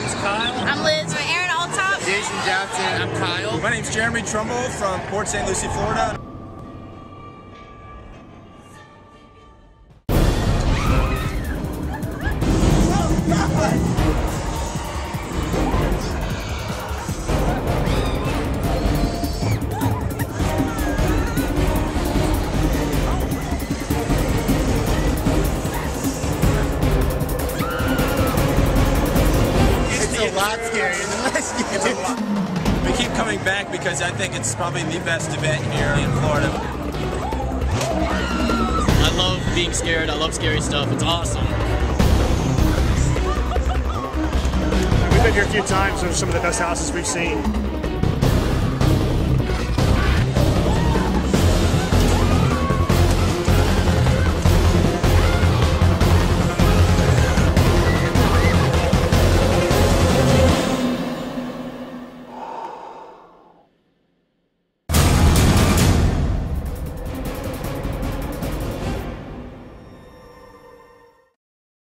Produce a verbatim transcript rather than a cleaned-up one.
name's Kyle. I'm Liz. I'm Aaron Alltop. Jason Johnson. I'm Kyle. My name's Jeremy Trumbull from Port Saint Lucie, Florida. It's a lot scarier than last year. We keep coming back because I think it's probably the best event here in Florida. I love being scared. I love scary stuff. It's awesome. We've been here a few times. Those are some of the best houses we've seen.